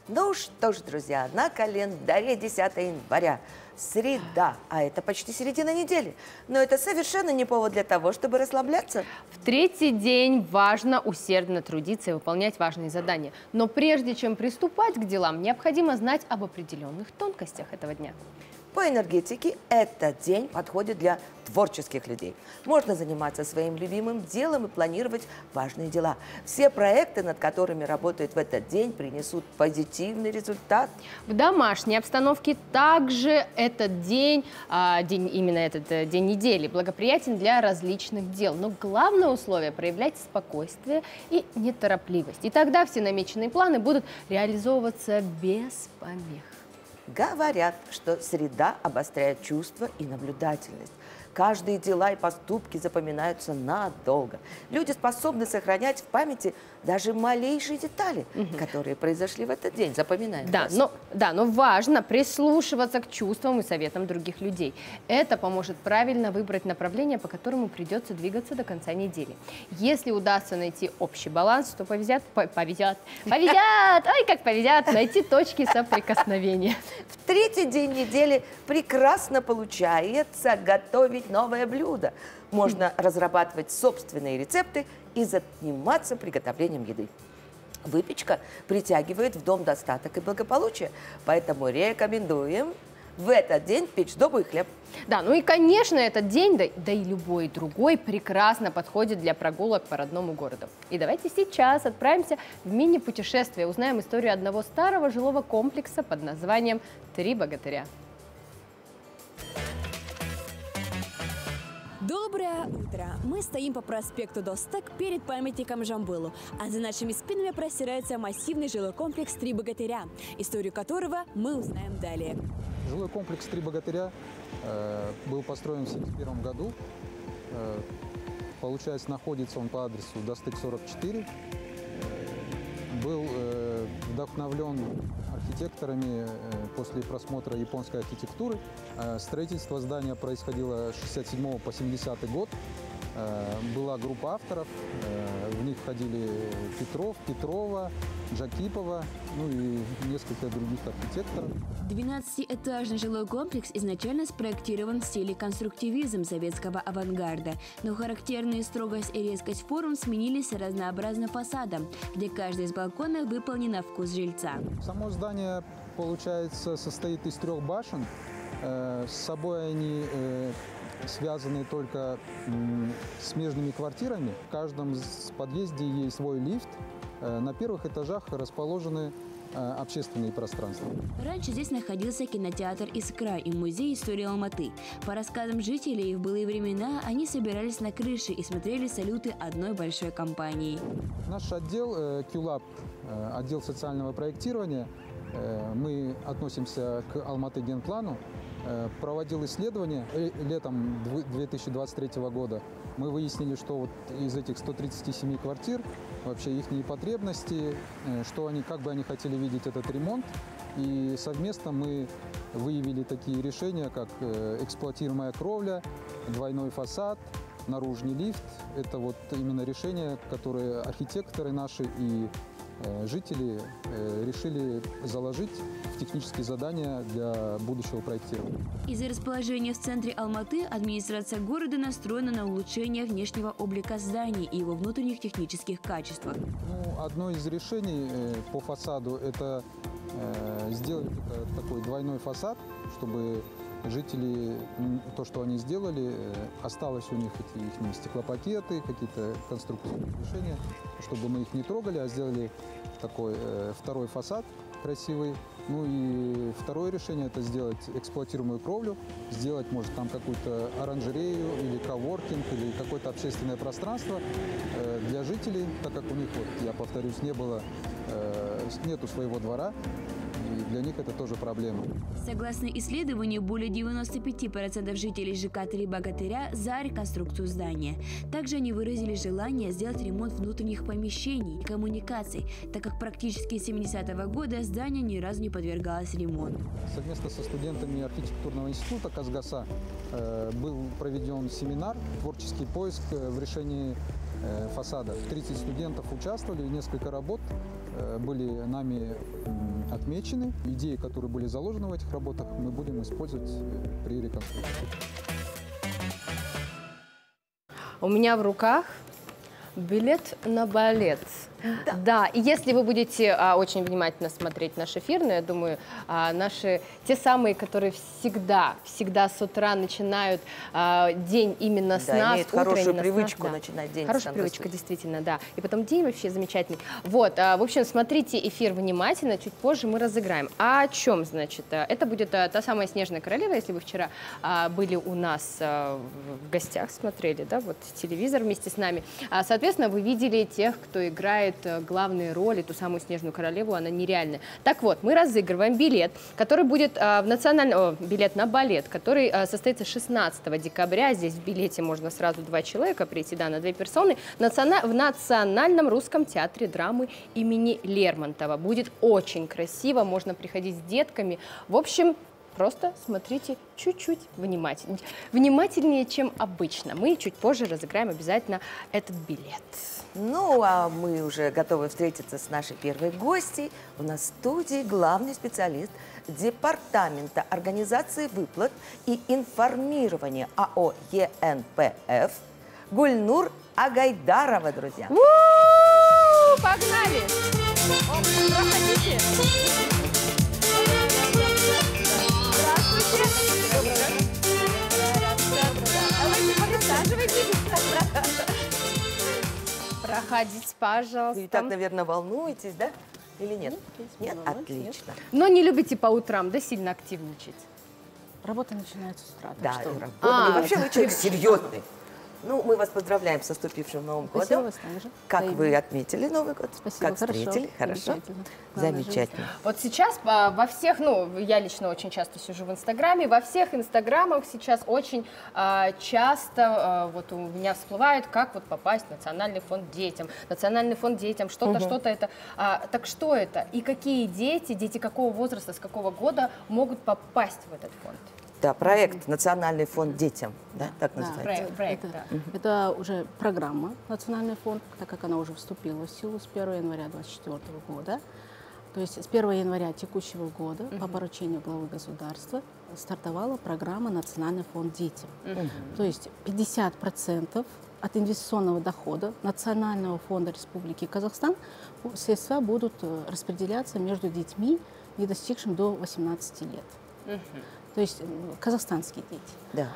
Ну что ж, друзья, на календаре 10 января, среда, а это почти середина недели. Но это совершенно не повод для того, чтобы расслабляться. В третий день важно усердно трудиться и выполнять важные задания. Но прежде чем приступать к делам, необходимо знать об определенных тонкостях этого дня. По энергетике этот день подходит для творческих людей. Можно заниматься своим любимым делом и планировать важные дела. Все проекты, над которыми работают в этот день, принесут позитивный результат. В домашней обстановке также этот день, именно этот день недели, благоприятен для различных дел. Но главное условие – проявлять спокойствие и неторопливость. И тогда все намеченные планы будут реализовываться без помех. Говорят, что среда обостряет чувства и наблюдательность. Каждые дела и поступки запоминаются надолго. Люди способны сохранять в памяти даже малейшие детали, которые произошли в этот день. Запоминают. Но важно прислушиваться к чувствам и советам других людей. Это поможет правильно выбрать направление, по которому придется двигаться до конца недели. Если удастся найти общий баланс, то повезет найти точки соприкосновения. В третий день недели прекрасно получается готовить новое блюдо. Можно разрабатывать собственные рецепты и заниматься приготовлением еды. Выпечка притягивает в дом достаток и благополучие, поэтому рекомендуем в этот день печь добрый хлеб. Да, ну и, конечно, этот день, да и любой другой, прекрасно подходит для прогулок по родному городу. И давайте сейчас отправимся в мини-путешествие, узнаем историю одного старого жилого комплекса под названием «Три богатыря». Доброе утро! Мы стоим по проспекту Досток перед памятником Жамбылу, а за нашими спинами простирается массивный жилой комплекс «Три богатыря», историю которого мы узнаем далее. Жилой комплекс «Три богатыря» был построен в 1971 году. Получается, находится он по адресу Достык 44. Был вдохновлен архитекторами после просмотра японской архитектуры. Строительство здания происходило с 1967 по 1970 год. Была группа авторов, в них входили Петров, Петрова, Джакипова, ну и несколько других архитекторов. 12-этажный жилой комплекс изначально спроектирован в стиле конструктивизм советского авангарда, но характерные строгость и резкость форм сменились разнообразным фасадом, где каждый из балконов выполнен на вкус жильца. Само здание, получается, состоит из 3 башен. С собой они связаны только смежными квартирами. В каждом подъезде есть свой лифт. На первых этажах расположены общественные пространства. Раньше здесь находился кинотеатр «Искра» и музей истории Алматы. По рассказам жителей, в былые времена они собирались на крыше и смотрели салюты одной большой компании. Наш отдел QLab, отдел социального проектирования, мы относимся к Алматы генплану, проводил исследование летом 2023 года. Мы выяснили, что вот из этих 137 квартир вообще их потребности, что они, как бы они хотели видеть этот ремонт. И совместно мы выявили такие решения, как эксплуатируемая кровля, двойной фасад, наружный лифт. Это вот именно решения, которые архитекторы наши и жители решили заложить в технические задания для будущего проектирования. Из-за расположения в центре Алматы администрация города настроена на улучшение внешнего облика зданий и его внутренних технических качествах. Ну, одно из решений по фасаду – это сделать такой двойной фасад, чтобы жители, то, что они сделали, осталось у них их стеклопакеты, какие-то конструкционные решения, чтобы мы их не трогали, а сделали такой второй фасад красивый. Ну и второе решение – это сделать эксплуатируемую кровлю, сделать, может, там какую-то оранжерею или коворкинг, или какое-то общественное пространство для жителей, так как у них, вот, я повторюсь, нету своего двора. И для них это тоже проблема. Согласно исследованию, более 95% жителей ЖК «Три богатыря» за реконструкцию здания. Также они выразили желание сделать ремонт внутренних помещений и коммуникаций, так как практически с 70-го года здание ни разу не подвергалось ремонту. Совместно со студентами архитектурного института Казгаса был проведен семинар «Творческий поиск в решении фасада. 30 студентов участвовали, несколько работ были нами отмечены. Идеи, которые были заложены в этих работах, мы будем использовать при реконструкции. У меня в руках билет на балет. Да, и если вы будете очень внимательно смотреть наш эфир, но я думаю, наши, те самые, которые всегда с утра начинают день именно с нас. Имеют хорошую привычку начинать день. Хорошая привычка, действительно, да. И потом день вообще замечательный. Вот, в общем, смотрите эфир внимательно, чуть позже мы разыграем. А о чем, значит? Это будет та самая «Снежная королева», если вы вчера были у нас в гостях, смотрели, да, вот телевизор вместе с нами. Соответственно, вы видели тех, кто играет главные роли, ту самую «Снежную королеву», она нереальная. Так вот, мы разыгрываем билет, который будет билет на балет, который состоится 16 декабря. Здесь в билете можно сразу 2 человека прийти, да, на 2 персоны, в Национальном русском театре драмы имени Лермонтова. Будет очень красиво, можно приходить с детками. В общем, просто смотрите чуть-чуть внимательнее. Внимательнее, чем обычно. Мы чуть позже разыграем обязательно этот билет. Ну, а мы уже готовы встретиться с нашей первой гостьей. У нас в студии главный специалист Департамента организации выплат и информирования АО ЕНПФ Гульнур Агайдарова, друзья. Погнали! Проходите! Проходите, пожалуйста. Вы так, наверное, волнуетесь, да? Или нет? Нет? Отлично. Но не любите по утрам, да, сильно активничать? Работа начинается с утра. Да, что... работа. И вообще вы человек серьезный. Ну, мы вас поздравляем с наступившим Новым Спасибо, годом. вас также. Как вы отметили Новый год? Спасибо, как встретили? Хорошо? Замечательно. Замечательно. Вот сейчас во всех, ну, я лично очень часто сижу в Инстаграме, во всех Инстаграмах сейчас очень часто вот у меня всплывает, как вот попасть в Национальный фонд детям. Национальный фонд детям, что-то это. Так что это? И какие дети какого возраста, с какого года могут попасть в этот фонд? Да, проект «Национальный фонд детям», да, так называется? Проект, это уже программа «Национальный фонд», так как она уже вступила в силу с 1 января 2024 года. То есть с 1 января текущего года по поручению главы государства стартовала программа «Национальный фонд детям». То есть 50% от инвестиционного дохода Национального фонда Республики Казахстан средства будут распределяться между детьми, не достигшими до 18 лет. То есть казахстанские дети. Да.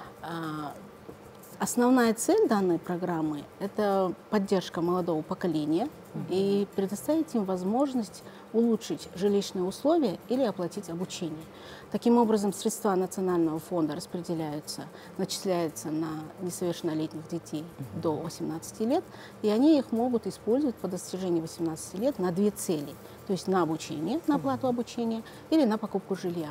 Основная цель данной программы – это поддержка молодого поколения и предоставить им возможность улучшить жилищные условия или оплатить обучение. Таким образом, средства Национального фонда начисляются на несовершеннолетних детей до 18 лет, и они их могут использовать по достижении 18 лет на 2 цели. То есть на обучение, на оплату обучения или на покупку жилья.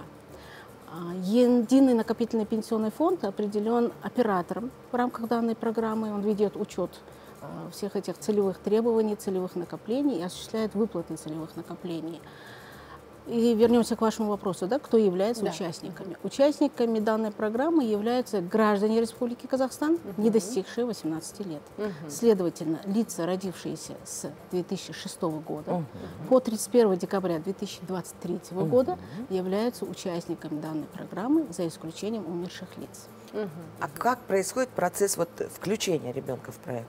Единый накопительный пенсионный фонд определен оператором в рамках данной программы. Он ведет учет всех этих целевых требований, целевых накоплений и осуществляет выплаты целевых накоплений. И вернемся к вашему вопросу, да, кто является участниками. Участниками данной программы являются граждане Республики Казахстан, не достигшие 18 лет. Следовательно, лица, родившиеся с 2006 года по 31 декабря 2023 года, являются участниками данной программы, за исключением умерших лиц. А как происходит процесс вот включения ребенка в проект?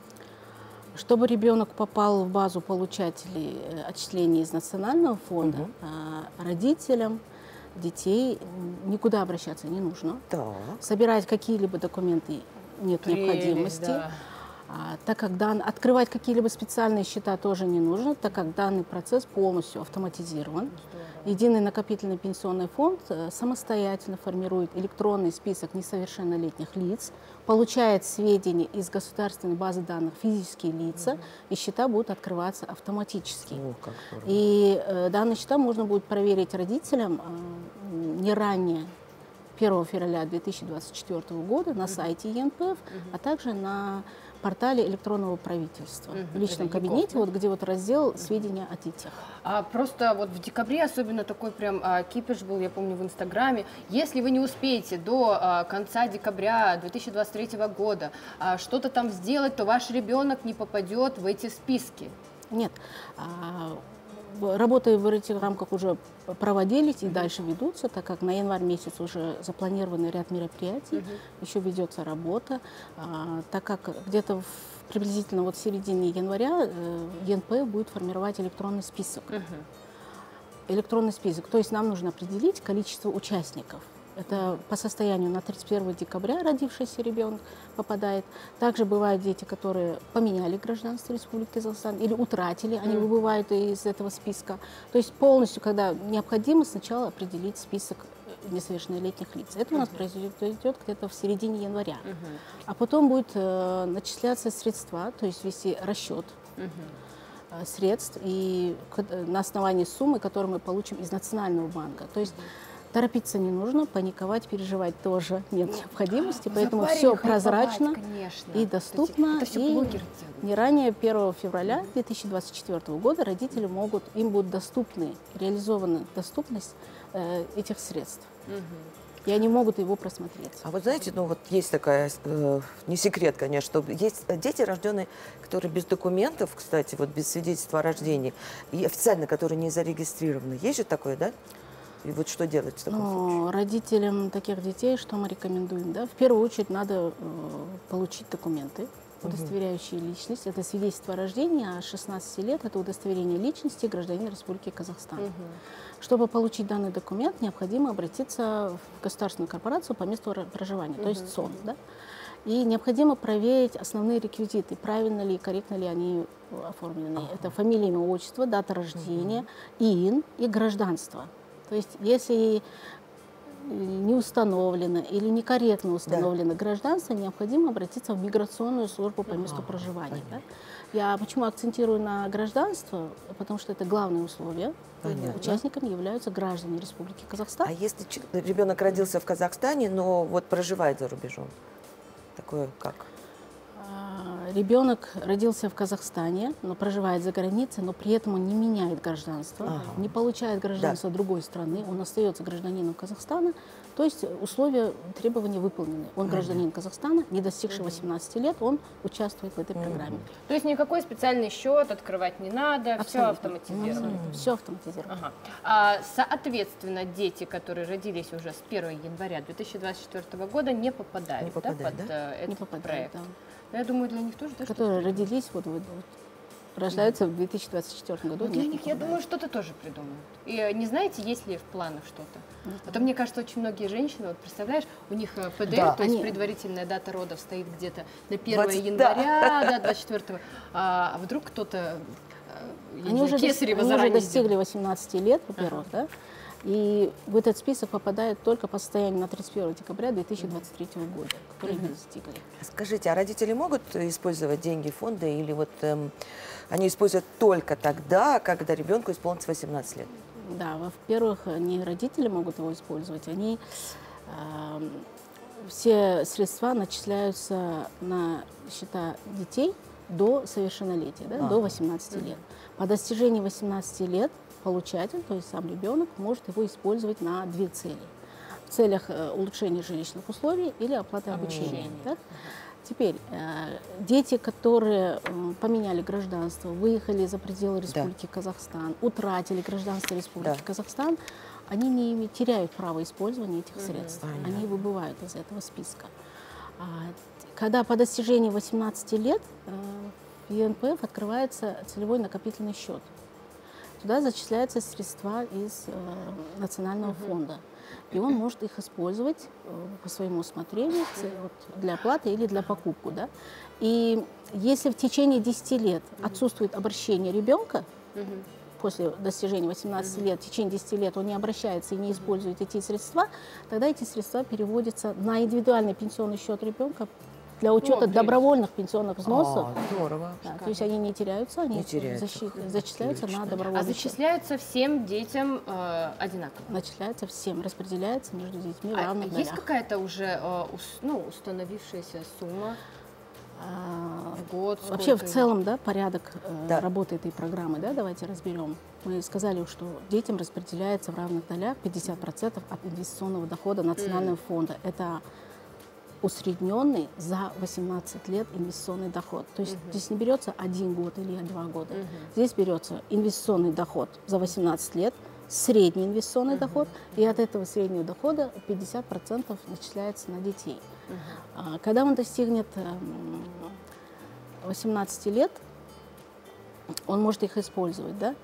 Чтобы ребенок попал в базу получателей отчислений из Национального фонда, родителям детей никуда обращаться не нужно. Да. Собирать какие-либо документы нет необходимости. Да. Так как открывать какие-либо специальные счета тоже не нужно, так как данный процесс полностью автоматизирован. Единый накопительный пенсионный фонд самостоятельно формирует электронный список несовершеннолетних лиц, получает сведения из государственной базы данных физические лица, и счета будут открываться автоматически. И данные счета можно будет проверить родителям не ранее 1 февраля 2024 года на сайте ЕНПФ, а также на портале электронного правительства, в личном это кабинете, ЕГОВ, да? вот где вот раздел «Сведения о детях». Просто вот в декабре особенно такой прям кипиш был, я помню, в Инстаграме. Если вы не успеете до конца декабря 2023 года что-то там сделать, то ваш ребенок не попадет в эти списки. Нет, работы в этих рамках уже проводились и дальше ведутся, так как на январь месяц уже запланированы ряд мероприятий, еще ведется работа, так как где-то приблизительно вот в середине января ЕНП будет формировать электронный список. Электронный список, то есть нам нужно определить количество участников. Это по состоянию на 31 декабря родившийся ребенок попадает. Также бывают дети, которые поменяли гражданство Республики Казахстан или утратили, они выбывают из этого списка. То есть полностью, когда необходимо сначала определить список несовершеннолетних лиц. Это у нас произойдет где-то в середине января. А потом будут начисляться средства, то есть вести расчет средств и на основании суммы, которую мы получим из Национального банка. То есть торопиться не нужно, паниковать, переживать тоже нет необходимости, поэтому все прозрачно и доступно. Это все и блогеры делают. не ранее 1 февраля 2024 года родители могут, им будет реализована доступность этих средств. И они могут его просмотреть. А вот знаете, ну вот есть такая, не секрет, конечно, что есть дети, рожденные, которые без документов, кстати, вот без свидетельства о рождении, и официально, которые не зарегистрированы. Есть же такое, да? И вот что делать в таком случае? Родителям таких детей, что мы рекомендуем? Да? В первую очередь надо получить документы, удостоверяющие личность. Это свидетельство о рождении, а 16 лет – это удостоверение личности гражданина Республики Казахстан. Чтобы получить данный документ, необходимо обратиться в государственную корпорацию по месту проживания, то есть ЦОН. Да? И необходимо проверить основные реквизиты, правильно ли и корректно ли они оформлены. Это фамилия, имя, отчество, дата рождения, ИИН и гражданство. То есть если не установлено или некорректно установлено гражданство, необходимо обратиться в миграционную службу по месту проживания. Да? Я почему акцентирую на гражданство? Потому что это главное условие. Участниками являются граждане Республики Казахстан. А если ребенок родился в Казахстане, но вот проживает за рубежом? Такое как? Ребенок родился в Казахстане, но проживает за границей, но при этом он не меняет гражданство, не получает гражданство другой страны, он остается гражданином Казахстана, то есть условия, требования выполнены. Он гражданин Казахстана, не достигший 18 лет, он участвует в этой программе. То есть никакой специальный счет открывать не надо, все автоматизировано. Все автоматизировано. Соответственно, дети, которые родились уже с 1 января 2024 года, не попадают, под этот проект. Да. Я думаю, для них тоже. Которые родились, рождаются в 2024 году. Для них, я думаю, что-то тоже придумают. И не знаете, есть ли в планах что-то? А то, мне кажется, очень многие женщины, вот представляешь, у них ПДР, то есть предварительная дата родов стоит где-то на 1 января, 24-го. А вдруг кто-то, они уже достигли 18 лет, во-первых, да? И в этот список попадает только по состоянию на 31 декабря 2023 года, которые не достигли. Скажите, а родители могут использовать деньги фонда или вот они используют только тогда, когда ребенку исполнится 18 лет? Да, во-первых, не родители могут его использовать, они все средства начисляются на счета детей до совершеннолетия, да, до 18 лет. По достижении 18 лет получатель, то есть сам ребенок, может его использовать на две цели. В целях улучшения жилищных условий или оплаты обучения. Да? Теперь, дети, которые поменяли гражданство, выехали за пределы Республики Казахстан, утратили гражданство Республики Казахстан, они не теряют право использования этих средств. Они выбывают из этого списка. Когда по достижении 18 лет в ЕНПФ открывается целевой накопительный счет. Туда зачисляются средства из Национального фонда. И он может их использовать по своему усмотрению для оплаты или для покупки. Да? И если в течение 10 лет отсутствует обращение ребенка, после достижения 18 лет, в течение 10 лет он не обращается и не использует эти средства, тогда эти средства переводятся на индивидуальный пенсионный счет ребенка для учета добровольных пенсионных взносов. Здорово. Да, то есть они не теряются, они зачисляются на добровольный счет. Зачисляются всем детям одинаково? Начисляются всем, распределяется между детьми в равных долях. Есть какая-то уже установившаяся сумма? Год, Вообще, в сколько? целом, да, порядок Да. работы этой программы, да, давайте разберем. Мы сказали, что детям распределяется в равных долях 50% от инвестиционного дохода национального фонда. Это усредненный за 18 лет инвестиционный доход. То есть здесь не берется 1 год или 2 года. Здесь берется инвестиционный доход за 18 лет, средний инвестиционный доход, и от этого среднего дохода 50% начисляется на детей. Когда он достигнет 18 лет, он может их использовать, да?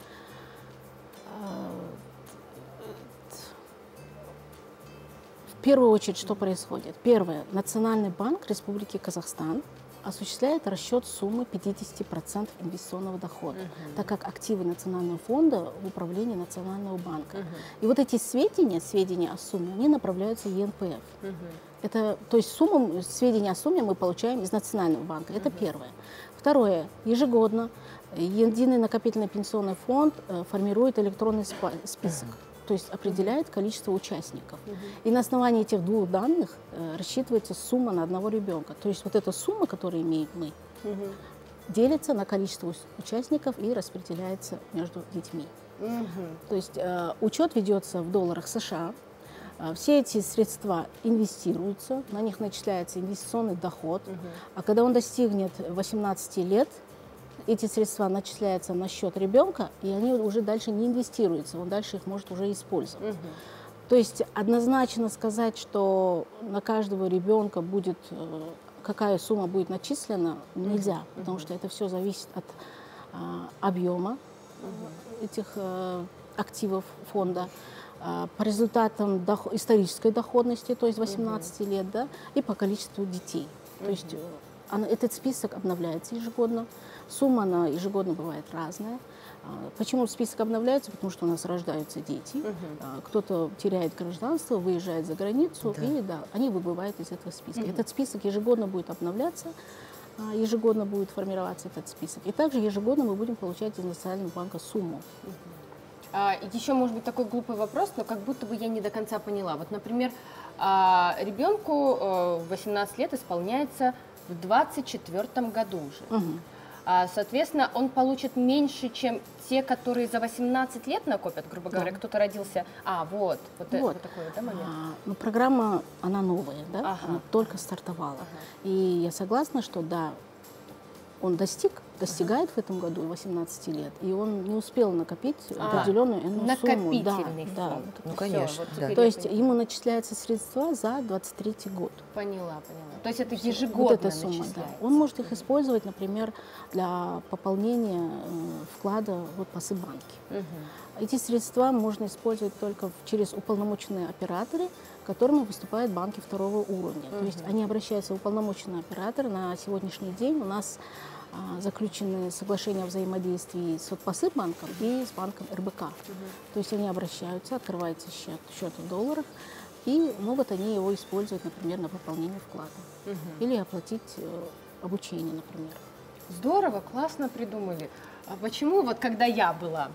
В первую очередь, что происходит? Первое. Национальный банк Республики Казахстан осуществляет расчет суммы 50% инвестиционного дохода, так как активы национального фонда в управлении Национального банка. И вот эти сведения о сумме, они направляются в ЕНПФ. Это, то есть сведения о сумме мы получаем из Национального банка. Это первое. Второе. Ежегодно Единый накопительный пенсионный фонд формирует электронный список, то есть определяет количество участников. И на основании этих двух данных рассчитывается сумма на одного ребенка. То есть вот эта сумма, которую имеем мы, делится на количество участников и распределяется между детьми. То есть учет ведется в долларах США. Все эти средства инвестируются, на них начисляется инвестиционный доход. А когда он достигнет 18 лет, эти средства начисляются на счет ребенка, и они уже дальше не инвестируются, он дальше их может уже использовать. То есть однозначно сказать, что на каждого ребенка будет, какая сумма будет начислена, нельзя, потому что это все зависит от объема этих активов фонда, по результатам исторической доходности, то есть 18 лет, да, и по количеству детей. То есть этот список обновляется ежегодно, сумма она ежегодно бывает разная. Почему список обновляется? Потому что у нас рождаются дети, кто-то теряет гражданство, выезжает за границу, и они выбывают из этого списка. Этот список ежегодно будет обновляться, ежегодно будет формироваться этот список. И также ежегодно мы будем получать из Национального банка сумму. Еще, может быть, такой глупый вопрос, но как будто бы я не до конца поняла. Вот, например, ребенку 18 лет исполняется в 24 году уже. Соответственно, он получит меньше, чем те, которые за 18 лет накопят, грубо говоря, кто-то родился. Вот такой, да, момент? Ну, программа, она новая, да, она только стартовала. И я согласна, что да, он достигает в этом году 18 лет, и он не успел накопить определенную сумму. Накопительный фонд. Да. Ну, конечно. То есть ему начисляются средства за 23 год. Поняла. То есть это ежегодно вот эта сумма, начисляется. да. Он может их использовать, например, для пополнения вклада в Пасыбанке. Эти средства можно использовать только через уполномоченные операторы, которыми выступают банки второго уровня. То есть они обращаются в уполномоченные операторы. На сегодняшний день у нас заключены соглашения о взаимодействии с Пасыбанком и с банком РБК. То есть они обращаются, открывается счет в долларах, и могут они его использовать, например, на пополнение вклада. Или оплатить обучение, например. Здорово, классно придумали. А почему вот когда я была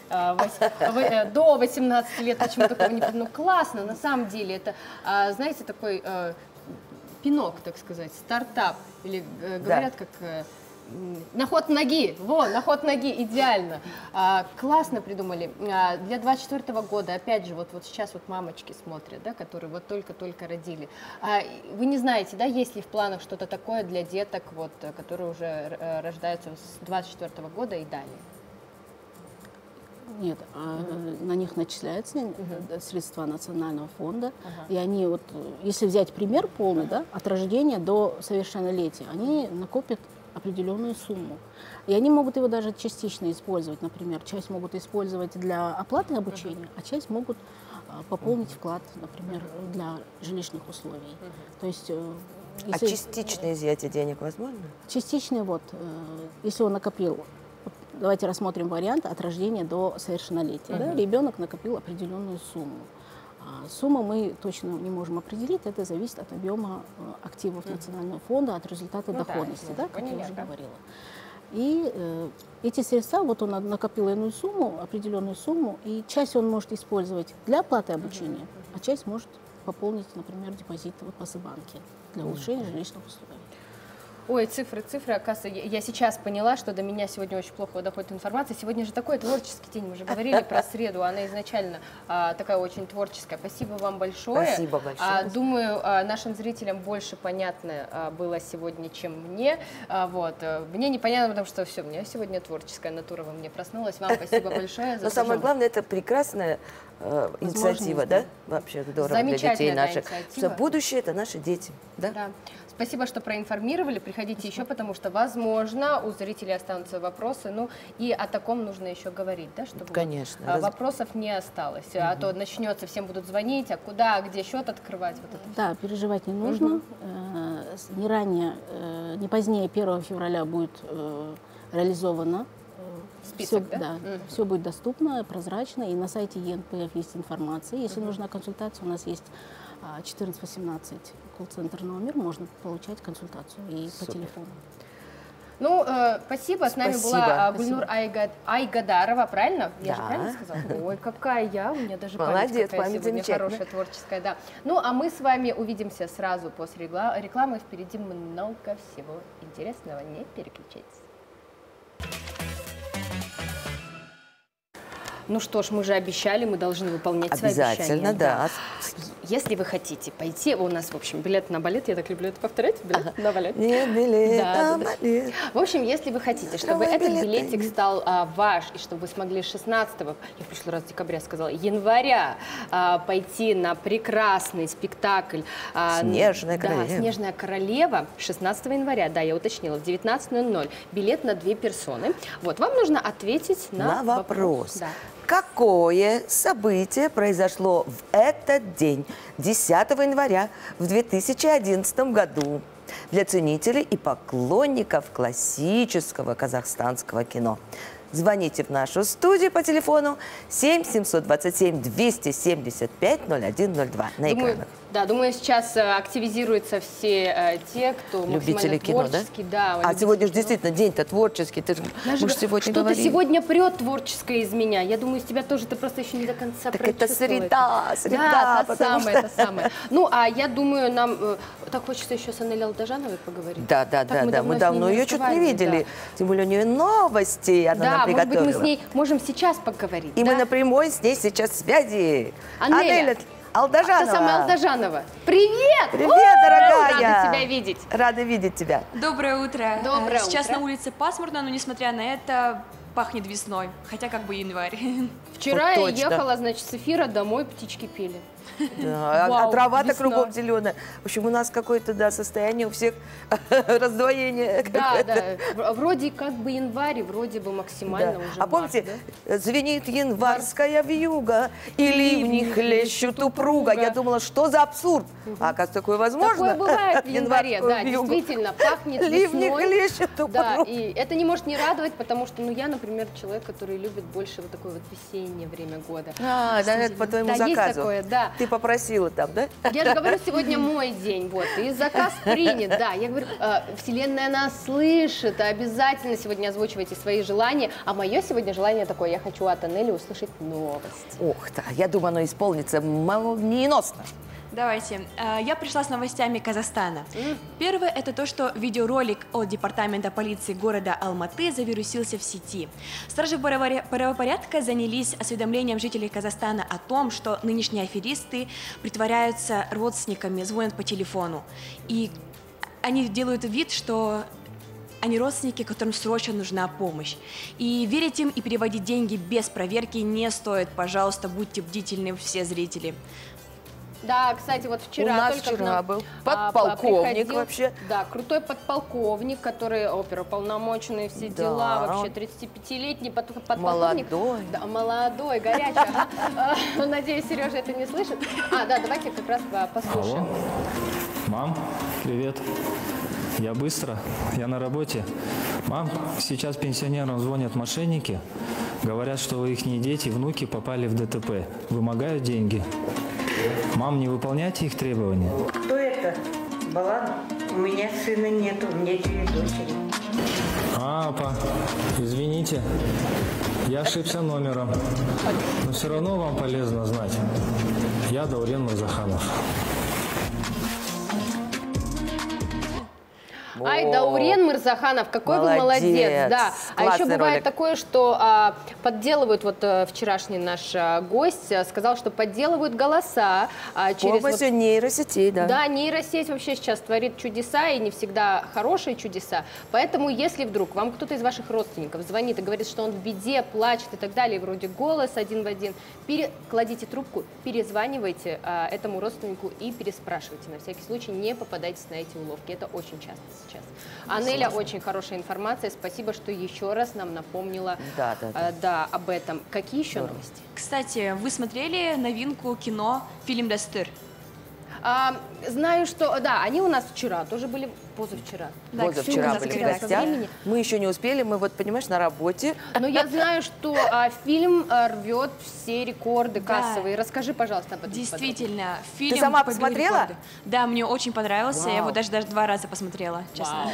до 18 лет, почему такого не придумали? Ну, классно, на самом деле, это, знаете, такой пинок, так сказать, стартап, или говорят, как на ход ноги, на ход ноги, идеально. Классно придумали. Для 24 года, опять же, вот сейчас вот мамочки смотрят, да, которые вот только-только родили. Вы не знаете, да, есть ли в планах что-то такое для деток, вот, которые уже рождаются с 24 года и далее? Нет, на них начисляются средства Национального фонда, и они, вот, если взять пример полный, да, от рождения до совершеннолетия, они накопят определенную сумму. И они могут его даже частично использовать. Например, часть могут использовать для оплаты обучения, а часть могут пополнить вклад, например, для жилищных условий. То есть, если... А частичное изъятие денег возможно? Частичное, если он накопил, давайте рассмотрим вариант от рождения до совершеннолетия. Да? Ребенок накопил определенную сумму. Сумму мы точно не можем определить, это зависит от объема активов Национального фонда, от результата доходности, да, как я уже говорила. И эти средства, вот он накопил иную сумму, определенную сумму, и часть он может использовать для оплаты обучения, а часть может пополнить, например, депозит в Пасыбанке для улучшения жилищных условий. Ой, цифры, оказывается, я сейчас поняла, что до меня сегодня очень плохо доходит информация. Сегодня же такой творческий день, мы же говорили про среду, она изначально такая очень творческая. Спасибо вам большое. Спасибо большое. Думаю, нашим зрителям больше понятно было сегодня, чем мне. Вот. Мне непонятно, потому что все, у меня сегодня творческая натура во мне проснулась. Вам спасибо большое. Но самое главное, это прекрасная инициатива, да? Вообще здорово для детей наших. Что будущее – это наши дети. Да? Спасибо, что проинформировали. Приходите еще, потому что, возможно, у зрителей останутся вопросы. Ну, и о таком нужно еще говорить, да? Чтобы конечно. Вопросов не осталось. А то начнется, всем будут звонить, а куда, где счет открывать. Вот это да, переживать не нужно. Не ранее, не позднее 1 февраля будет реализовано. Список, все, да? Все будет доступно, прозрачно, и на сайте ЕНПФ есть информация. Если нужна консультация, у нас есть 1418 колл-центр номер, можно получать консультацию и по телефону. Ну, спасибо. С нами была Гульнур Айгадарова, правильно? Я же правильно сказала? Ой, какая я, у меня даже молодец, память сегодня хорошая, творческая, да. Ну, а мы с вами увидимся сразу после рекламы. Впереди много всего интересного, не переключайтесь. Ну что ж, мы же обещали, мы должны выполнять свои обещания. Обязательно, да. Если вы хотите пойти, у нас, в общем, билет на балет, я так люблю это повторять, билет на балет. Нет, билет на балет. В общем, если вы хотите, чтобы этот билетик стал ваш, и чтобы вы смогли 16-го, я в прошлый раз декабря сказала, января, пойти на прекрасный спектакль «Снежная королева». Да, «Снежная королева» 16 января, да, я уточнила, в 19:00. Билет на 2 персоны. Вот, вам нужно ответить на вопрос. Да. Какое событие произошло в этот день, 10 января в 2011 году, для ценителей и поклонников классического казахстанского кино? Звоните в нашу студию по телефону 7-727-275-0102 на экранах. Да, думаю, сейчас активизируются все те, кто любители кино, творческий. Да, а сегодня же действительно день-то творческий. Что-то сегодня прет творческое из меня. Я думаю, из тебя тоже, ты просто еще не до конца прочувствовала. Так это среда, да, это самое. Ну, а я думаю, нам так хочется еще с Анелей Алдажановой поговорить. Да. Мы давно ее что-то не видели. Тем более у нее новости, она нам приготовила. Может быть, мы с ней можем сейчас поговорить. И мы напрямую с ней сейчас в связи. Анеля Алдажанова. Та самая Алдажанова. Привет! Привет, дорогая! Рада тебя видеть. Рада видеть тебя. Доброе утро. Доброе Сейчас утро. на улице пасмурно, но несмотря на это, пахнет весной. Хотя как бы январь. Вчера Вот я точно. ехала, значит, с эфира домой, птички пели. Да, Вау, а трава-то весна. кругом зеленая. В общем, у нас какое-то состояние у всех раздвоение. Да. Вроде как бы январь, вроде бы максимально уже А помните, март, звенит январская вьюга, и ливни хлещут упруга. Я думала, что за абсурд? А как такое возможно? Такое бывает в январе, да, Январскую вьюгу. действительно, пахнет Ливни весной. хлещут Да, упруга. и это не может не радовать, потому что, я, например, человек, который любит больше вот такое вот весеннее время года. Да, это по твоему Да, заказу. есть такое, да. Ты попросила там, да? Я же говорю, сегодня мой день, вот, и заказ принят, да. Я говорю, Вселенная нас слышит, обязательно сегодня озвучивайте свои желания. А мое сегодня желание такое, я хочу от Анели услышать новости. Ох, да, я думаю, оно исполнится молниеносно. Давайте. Я пришла с новостями Казахстана. Первое – это то, что видеоролик от департамента полиции города Алматы завирусился в сети. Стражи правопорядка занялись осведомлением жителей Казахстана о том, что нынешние аферисты притворяются родственниками, звонят по телефону. И они делают вид, что они родственники, которым срочно нужна помощь. И верить им и переводить деньги без проверки не стоит. Пожалуйста, будьте бдительны, все зрители. Да, кстати, вот вчера У нас только вчера был подполковник приходил, вообще. Да, крутой подполковник, который оперуполномоченный, все Да. дела, вообще 35-летний подполковник. Молодой. Да, молодой, горячий. Ага. Надеюсь, Сережа это не слышит. Да, давайте как раз послушаем. Алло. Мам, привет. Я быстро, я на работе. Мам, сейчас пенсионерам звонят мошенники. Говорят, что их дети, внуки попали в ДТП. Вымогают деньги. Мам, не выполняйте их требования. Кто это? Балан? У меня сына нету, у меня 2 дочери. Папа, извините, я ошибся номером. Но все равно вам полезно знать. Я Даурен Мырзаханов. Ай, Даурен Мырзаханов, какой вы молодец. Да. А еще бывает ролик. такое, что подделывают, вот вчерашний наш гость сказал, что подделывают голоса. С помощью нейросетей, да. Да, нейросеть вообще сейчас творит чудеса, и не всегда хорошие чудеса. Поэтому, если вдруг вам кто-то из ваших родственников звонит и говорит, что он в беде, плачет и так далее, вроде голос один в один, кладите трубку, перезванивайте этому родственнику и переспрашивайте. На всякий случай не попадайтесь на эти уловки. Это очень часто сейчас. Анеля, очень хорошая информация. Спасибо, что еще раз нам напомнила об этом. Какие еще новости? Кстати, вы смотрели новинку кино «Фильм Дастыр»? Знаю, что... Да, они у нас вчера тоже были, позавчера. Да, позавчера были в гостях. Мы еще не успели, мы вот, понимаешь, на работе. Но я знаю, что фильм рвет все рекорды кассовые. Расскажи, пожалуйста, об этом. Действительно, фильм... Ты сама посмотрела? Рекорды. Да, мне очень понравился. Я его даже 2 раза посмотрела, честно.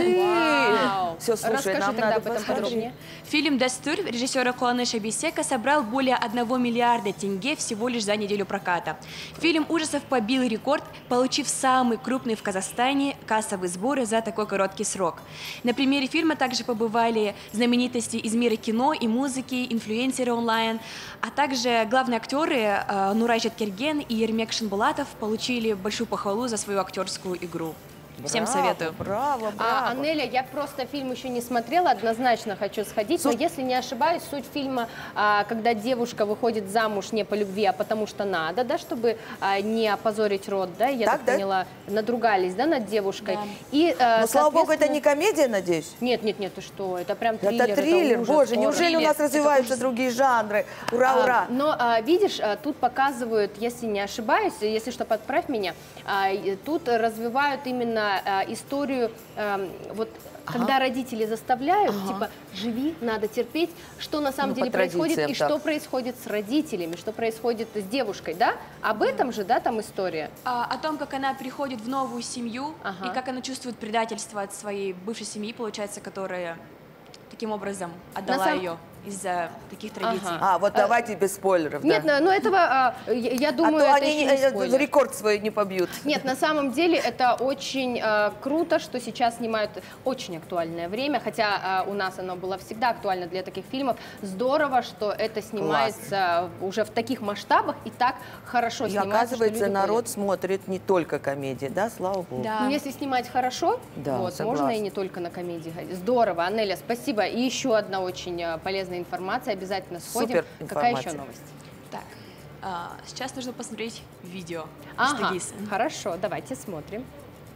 Все, слушай, расскажи нам тогда надо об этом подробнее. Фильм «Дастыр» режиссера Куаныша Бейсека собрал более 1 миллиарда тенге всего лишь за неделю проката. Фильм ужасов побил рекорд, получив самый крупный в Казахстане кассовый сборы за такой короткий срок. На премьере фильма также побывали знаменитости из мира кино и музыки, инфлюенсеры онлайн, а также главные актеры Нурай Жеткерген и Ермек Шинбулатов получили большую похвалу за свою актерскую игру. Всем советую. Браво, браво. Анеля, я просто фильм еще не смотрела, однозначно хочу сходить, но если не ошибаюсь, суть фильма, когда девушка выходит замуж не по любви, а потому что надо, да, чтобы не опозорить род, да, я так поняла, надругались, да, над девушкой. Да. И, но, слава богу, это не комедия, надеюсь? Нет, ты что, это прям триллер. Это триллер, ужас, боже, неужели у нас развиваются другие жанры? Ура, ура! Но, видишь, тут показывают, если не ошибаюсь, если что, подправь меня, тут развивают именно историю, вот когда родители заставляют, типа, живи, надо терпеть, что на самом деле происходит, и что происходит с родителями, что происходит с девушкой, да? Об этом же, да, там история? О том, как она приходит в новую семью, и как она чувствует предательство от своей бывшей семьи, получается, которая таким образом отдала ее из-за таких традиций. Вот давайте без спойлеров. Нет, да. но этого, я думаю, то это они еще не спойлер. рекорд свой не побьют. Нет, на самом деле это очень круто, что сейчас снимают очень актуальное время, хотя у нас оно было всегда актуально для таких фильмов. Здорово, что это снимается уже в таких масштабах и так хорошо снимается. И оказывается, народ смотрит не только комедии, да, слава богу. Да. Ну, если снимать хорошо, вот, можно и не только на комедии. Здорово, Анеля, спасибо. И еще одна очень полезная информация, обязательно сходим. Супер Какая информация. еще новость? Так, сейчас нужно посмотреть видео. Хорошо, давайте смотрим.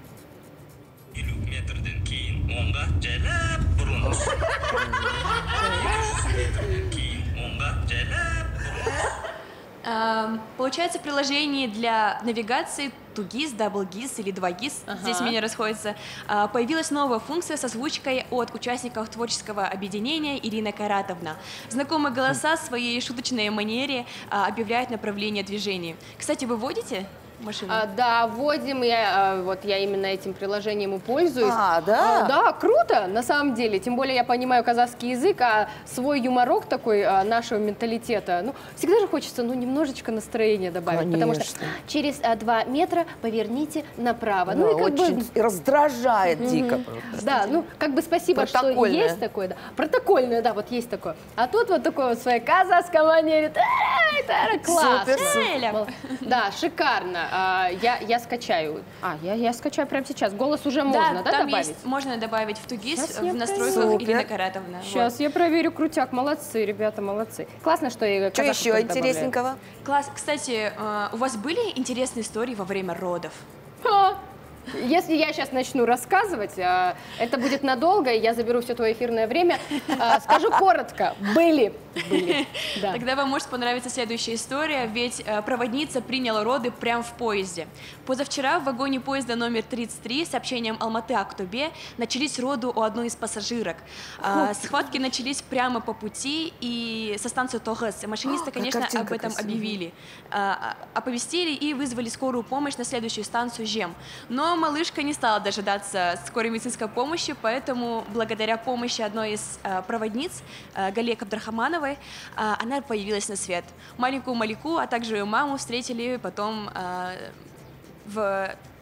Получается, в приложении для навигации Тугис, Даблгис или 2GIS, здесь мнения расходятся, появилась новая функция с озвучкой от участников творческого объединения Ирина Каратовна. Знакомые голоса в своей шуточной манере объявляют направление движения. Кстати, вы водите машину? Да, вводим, я именно этим приложением и пользуюсь. Да? Да, круто, на самом деле, тем более я понимаю казахский язык, а свой юморок такой нашего менталитета, ну, всегда же хочется, немножечко настроения добавить, потому что через 2 метра поверните направо. Да, очень раздражает дико. Да, как бы спасибо, что есть такое, да. Протокольное, да, вот есть такое. А тут вот такое вот в своей казахской манере, класс. Супер. Да, шикарно. Я скачаю. Я скачаю прямо сейчас. Голос уже можно, да, там добавить? есть, можно добавить в Тугис, в настройках Ирина Каратовна. Сейчас я проверю, крутяк. Молодцы, ребята, молодцы. Классно, что и что еще интересненького? Класс. Кстати, у вас были интересные истории во время родов? Если я сейчас начну рассказывать, это будет надолго, и я заберу все твое эфирное время. Скажу коротко. Были. Да. Тогда вам может понравиться следующая история, ведь проводница приняла роды прямо в поезде. Позавчера в вагоне поезда номер 33 с сообщением Алматы-Актобе начались роды у одной из пассажирок. Схватки начались прямо по пути и со станции Тогыс. Машинисты, конечно, об этом объявили. Оповестили и вызвали скорую помощь на следующую станцию Жем. Но малышка не стала дожидаться скорой медицинской помощи, поэтому благодаря помощи одной из проводниц, Гале Кабдрахамановой, она появилась на свет. Маленькую Малику, а также ее маму встретили потом в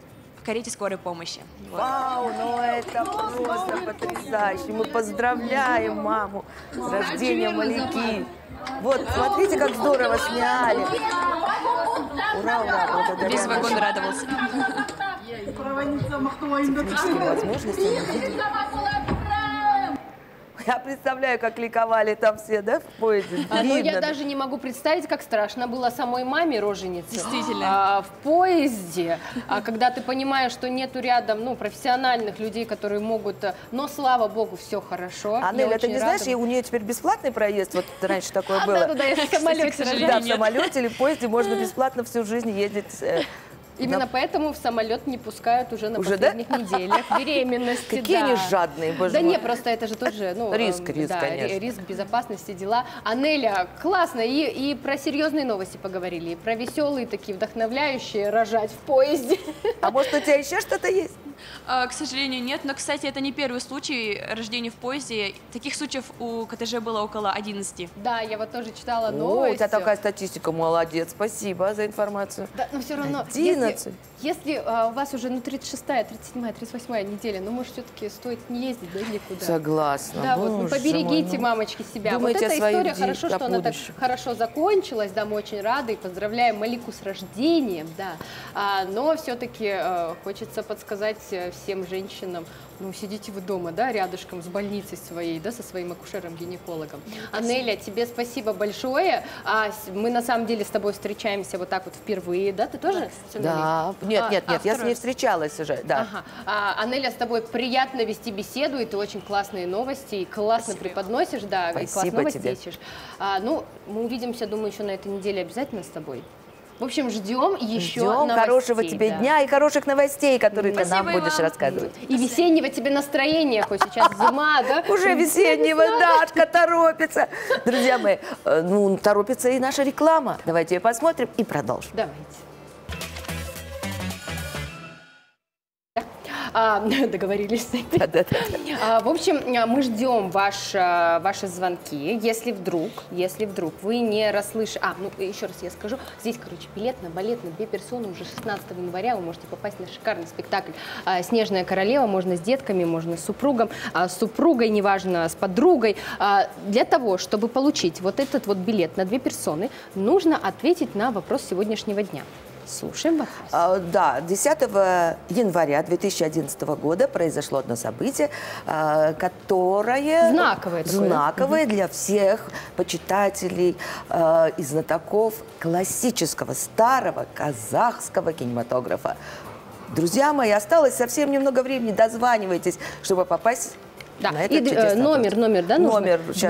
карете скорой помощи. Вот. Вау, ну это просто потрясающе. Мы поздравляем маму с рождением Малики. Вот, смотрите, как здорово сняли. Ура, ура, благодаря Весь вагон нашим радовался. техническим возможностям мы видим. Я представляю, как ликовали там все, да, в поезде. Ну, Видно. я даже не могу представить, как страшно было самой маме роженице. Действительно. В поезде, когда ты понимаешь, что нету рядом, ну, профессиональных людей, которые могут, но, слава богу, все хорошо. Анель, Я ты очень не рада. знаешь, у нее теперь бесплатный проезд? Вот раньше такое было. Да-да-да, если в самолете Да, в самолете или в поезде можно бесплатно всю жизнь ездить. Именно поэтому в самолет не пускают уже на Уже, да? последних неделях беременности. Какие да. они жадные, боже Да мой. не, просто это же тоже, ну, Риск, да, конечно. риск безопасности, дела. Анеля, классно, и про серьезные новости поговорили, и про веселые такие, вдохновляющие, рожать в поезде. А может, у тебя еще что-то есть? К сожалению, нет. Но, кстати, это не первый случай рождения в поезде. Таких случаев у КТЖ было около 11. Да, я вот тоже читала О, новости. у тебя такая статистика, молодец, спасибо за информацию. Да, но все равно, 11. если у вас уже 36-я, 37-я, 38-я неделя, ну, может, все-таки стоит не ездить, да, никуда. Согласна. Да, вот, ну, Боже поберегите, мой, ну. мамочки, себя. Думайте Вот о эта своих история, хорошо, о что она так будущем. хорошо закончилась, да, мы очень рады и поздравляем Малику с рождением, да. Но все-таки хочется подсказать всем женщинам, ну, сидите вы дома, да, рядышком с больницей своей, да, со своим акушером-гинекологом. Анеля, тебе спасибо большое. Мы на самом деле с тобой встречаемся вот так вот впервые, да, ты тоже? Да, нет, я с ней второй. встречалась уже, да. Ага. Анеля, с тобой приятно вести беседу, и ты очень классные новости, и классно преподносишь, да, и классно Спасибо тебе. новостишь. Ну, мы увидимся, думаю, еще на этой неделе обязательно с тобой. В общем, ждем еще Ждем новостей. хорошего тебе да. дня и хороших новостей, которые ты нам Спасибо и будешь вам. рассказывать. И весеннего тебе настроения, хоть сейчас зима, да? Уже весеннего, Дашка торопится. Друзья мои, ну, торопится и наша реклама. Давайте ее посмотрим и продолжим. Давайте. Договорились. Да-да-да. В общем, мы ждем ваши звонки. Если вдруг вы не расслышите... Ну, еще раз я скажу. Здесь, короче, билет на балет на 2 персоны. Уже 16 января вы можете попасть на шикарный спектакль «Снежная королева». Можно с детками, можно с супругом, с супругой, неважно, с подругой. Для того, чтобы получить вот этот вот билет на 2 персоны, нужно ответить на вопрос сегодняшнего дня. Слушаем вопрос. Да, 10 января 2011 года произошло одно событие, которое знаковое для всех почитателей и знатоков классического, старого казахского кинематографа. Друзья мои, осталось совсем немного времени, дозванивайтесь, чтобы попасть... Да, и номер, да, нужно? Номер сейчас.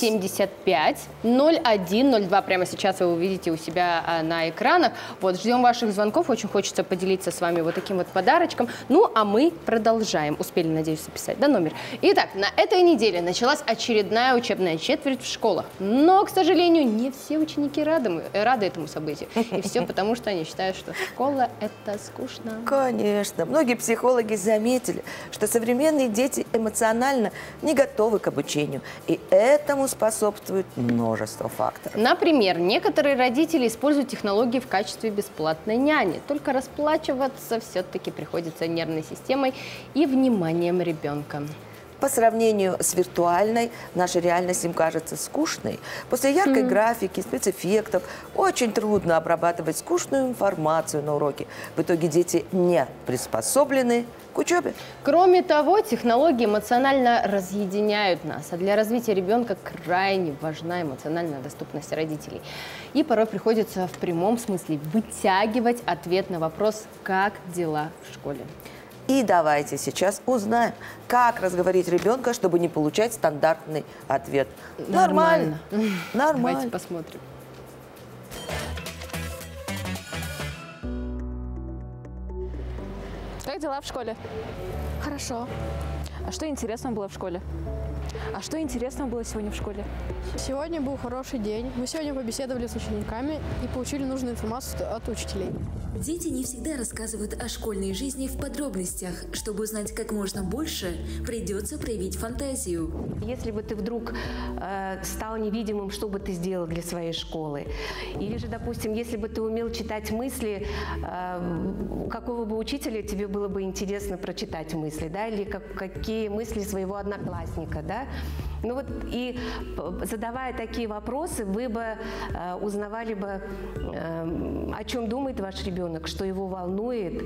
275-01-02. Прямо сейчас вы увидите у себя на экранах. Вот, ждем ваших звонков. Очень хочется поделиться с вами вот таким вот подарочком. Ну, а мы продолжаем. Успели, надеюсь, записать, да, номер? Итак, на этой неделе началась очередная учебная четверть в школах. Но, к сожалению, не все ученики рады этому событию. И все потому, что они считают, что школа – это скучно. Конечно. Многие психологи заметили, что современные дети эмоционально не готовы к обучению. И этому способствует множество факторов. Например, некоторые родители используют технологии в качестве бесплатной няни. Только расплачиваться все-таки приходится нервной системой и вниманием ребенка. По сравнению с виртуальной, наша реальность им кажется скучной. После яркой графики, спецэффектов очень трудно обрабатывать скучную информацию на уроке. В итоге дети не приспособлены к учебе. Кроме того, технологии эмоционально разъединяют нас, а для развития ребенка крайне важна эмоциональная доступность родителей. И порой приходится в прямом смысле вытягивать ответ на вопрос «Как дела в школе?». И давайте сейчас узнаем, как разговорить ребенка, чтобы не получать стандартный ответ. Нормально. Давайте посмотрим. Как дела в школе? Хорошо. А что интересного было в школе? А что интересного было сегодня в школе? Сегодня был хороший день. Мы сегодня побеседовали с учениками и получили нужную информацию от учителей. Дети не всегда рассказывают о школьной жизни в подробностях. Чтобы узнать как можно больше, придется проявить фантазию. Если бы ты вдруг стал невидимым, что бы ты сделал для своей школы? Или же, допустим, если бы ты умел читать мысли, какого бы учителя тебе было бы интересно прочитать мысли, да? Или какие мысли своего одноклассника, да? Ну вот и задавая такие вопросы, вы бы узнавали бы, о чем думает ваш ребенок, что его волнует,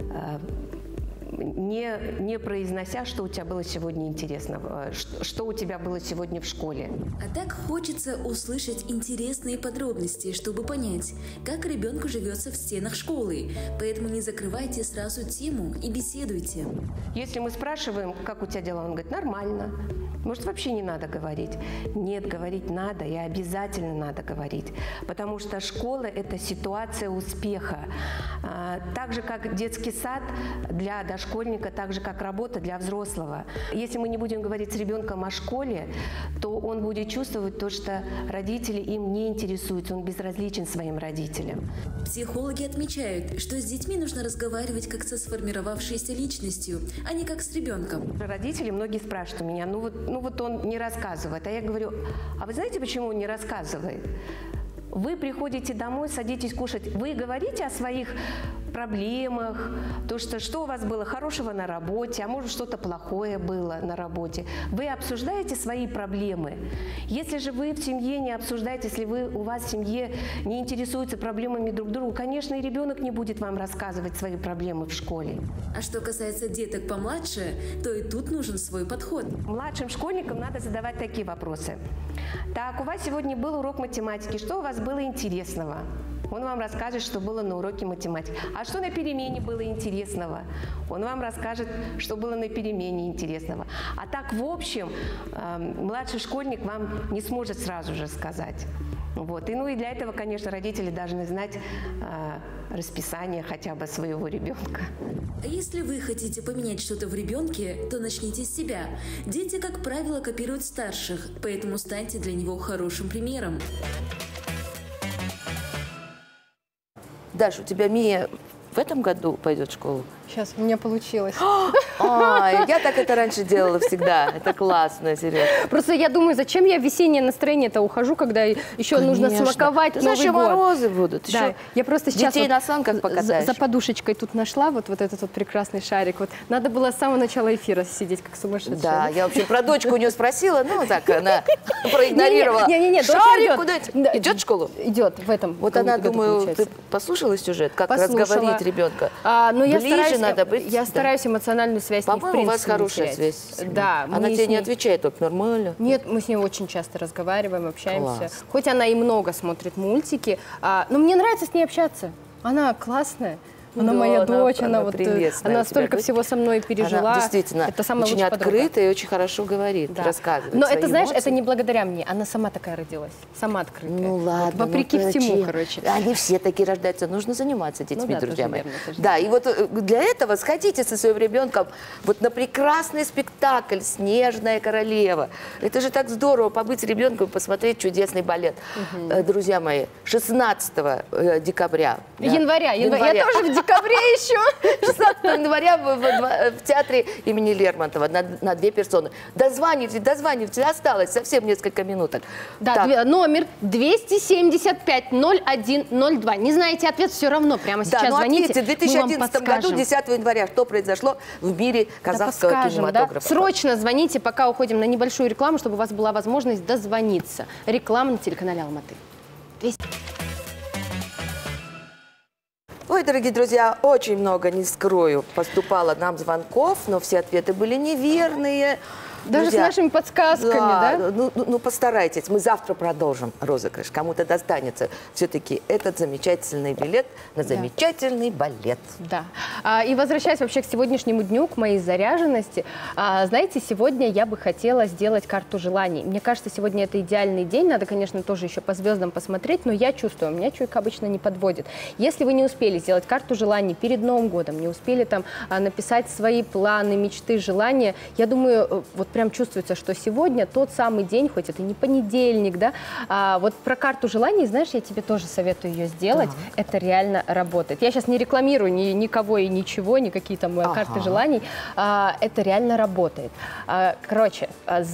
не произнося, что у тебя было сегодня интересного, что у тебя было сегодня в школе. А так хочется услышать интересные подробности, чтобы понять, как ребенку живется в стенах школы. Поэтому не закрывайте сразу тему и беседуйте. Если мы спрашиваем, как у тебя дела, он говорит, нормально. Может, вообще не надо говорить? Нет, говорить надо, и обязательно надо говорить. Потому что школа – это ситуация успеха. Так же, как детский сад для дошкольника, так же, как работа для взрослого. Если мы не будем говорить с ребенком о школе, то он будет чувствовать то, что родители им не интересуются, он безразличен своим родителям. Психологи отмечают, что с детьми нужно разговаривать как со сформировавшейся личностью, а не как с ребенком. Родители многие спрашивают у меня, ну вот он не рассказывает. А я говорю, а вы знаете, почему он не рассказывает? Вы приходите домой, садитесь кушать. Вы говорите о своих проблемах, то, что у вас было хорошего на работе, а может что-то плохое было на работе. Вы обсуждаете свои проблемы. Если же вы в семье не обсуждаете, если у вас в семье не интересуются проблемами друг друга, конечно, и ребенок не будет вам рассказывать свои проблемы в школе. А что касается деток помладше, то и тут нужен свой подход. Младшим школьникам надо задавать такие вопросы. Так, у вас сегодня был урок математики. Что у вас было интересного? Он вам расскажет, что было на уроке математики. А что на перемене было интересного? Он вам расскажет, что было на перемене интересного. А так, в общем, младший школьник вам не сможет сразу же сказать. Вот. И для этого, конечно, родители должны знать расписание хотя бы своего ребенка. А если вы хотите поменять что-то в ребенке, то начните с себя. Дети, как правило, копируют старших, поэтому станьте для него хорошим примером. Даша, у тебя Мия в этом году пойдет в школу? Сейчас у меня получилось. Я так это раньше делала всегда. Это классно, Сереж. Просто я думаю, зачем я в весеннее настроение-то ухожу, когда еще нужно смаковать Новый год. Морозы будут. Да, я просто сейчас детей на санках покатаешь. За подушечкой тут нашла вот этот прекрасный шарик. Вот надо было с самого начала эфира сидеть, как сумасшедшая. Да, я вообще про дочку у нее спросила, так она проигнорировала. Не, шарик куда идет в школу? Идет в этом. Вот она, думаю, ты послушала сюжет, как разговорить ребенка? Ближе надо быть. Я стараюсь эмоциональную связь не в принципе. У вас хорошая связь. Да. Она тебе не отвечает, только нормально? Нет, мы с ней очень часто разговариваем, общаемся. Класс. Хоть она и много смотрит мультики, но мне нравится с ней общаться. Она классная. Она моя дочь, она столько всего со мной пережила. Она действительно это самая очень открытая и очень хорошо говорит, рассказывает. Но это, знаешь, это не благодаря мне, она сама такая родилась, сама открытая. Ну ладно. Вопреки всему, короче. Они все такие рождаются, нужно заниматься детьми, друзья мои. Да, и вот для этого сходите со своим ребенком вот на прекрасный спектакль «Снежная королева». Это же так здорово, побыть с ребенком, посмотреть чудесный балет. Друзья мои, 16 декабря. Января. Я тоже в декабре еще. 16 января в театре имени Лермонтова на 2 персоны. Дозванивайте, осталось совсем несколько минуток. Да, номер 275-01-02. Не знаете ответ, все равно прямо сейчас звоните. В 2011 году, 10 января, что произошло в мире казахского кинематографа? Срочно звоните, пока уходим на небольшую рекламу, чтобы у вас была возможность дозвониться. Реклама на телеканале Алматы. Ой, дорогие друзья, очень много, не скрою, поступало нам звонков, но все ответы были неверные. Даже Друзья, с нашими подсказками, да? Ну, постарайтесь. Мы завтра продолжим розыгрыш. Кому-то достанется все-таки этот замечательный билет на замечательный балет. Да. И возвращаясь вообще к сегодняшнему дню, к моей заряженности, знаете, сегодня я бы хотела сделать карту желаний. Мне кажется, сегодня это идеальный день. Надо, конечно, тоже еще по звездам посмотреть, но я чувствую, меня чуйка обычно не подводит. Если вы не успели сделать карту желаний перед Новым годом, не успели там написать свои планы, мечты, желания, я думаю, вот прям чувствуется, что сегодня тот самый день, хоть это не понедельник, да, вот про карту желаний, знаешь, я тебе тоже советую ее сделать. Это реально работает. Я сейчас не рекламирую никого и ничего, никакие там карты желаний. Это реально работает. Короче,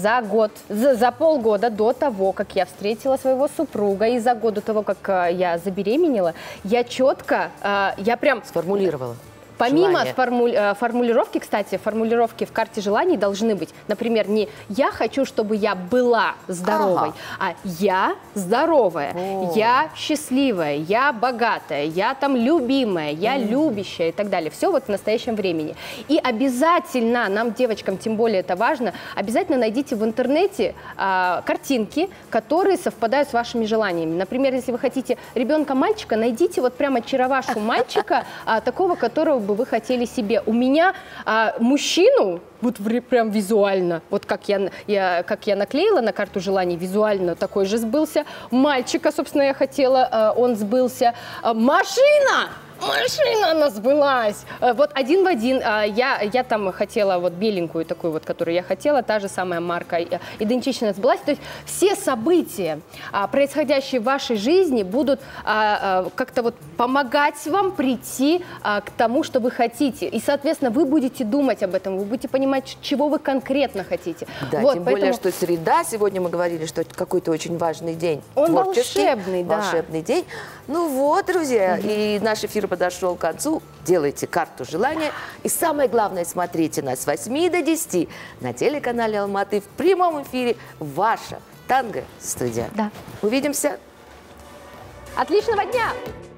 за полгода до того, как я встретила своего супруга, и за год до того, как я забеременела, я четко, я прям... Сформулировала. Помимо формулировки, кстати, формулировки в карте желаний должны быть, например, не «я хочу, чтобы я была здоровой», а «я здоровая», «я счастливая», «я богатая», «я там любимая», «я любящая» и так далее. Все вот в настоящем времени. И обязательно, нам, девочкам, тем более это важно, обязательно найдите в интернете картинки, которые совпадают с вашими желаниями. Например, если вы хотите ребенка-мальчика, найдите вот прямо очаровашу мальчика, такого, которого бы вы хотели себе. У меня мужчину, вот прям визуально, вот как я наклеила на карту желаний, визуально такой же сбылся. Мальчика, собственно, я хотела, он сбылся. Машина! Машина она сбылась! Вот один в один. Я там хотела вот беленькую такую вот, которую я хотела, та же самая марка, идентично сбылась. То есть все события, происходящие в вашей жизни, будут как-то вот помогать вам прийти к тому, что вы хотите. И, соответственно, вы будете думать об этом, вы будете понимать, чего вы конкретно хотите. Да, вот, тем более, что среда, сегодня мы говорили, что это какой-то очень важный день. Он волшебный, да. Волшебный день. Ну вот, друзья, и наш эфир подошел к концу. Делайте карту желания. И самое главное, смотрите нас с 8 до 10 на телеканале Алматы в прямом эфире. Ваша танго-студия. Да. Увидимся. Отличного дня!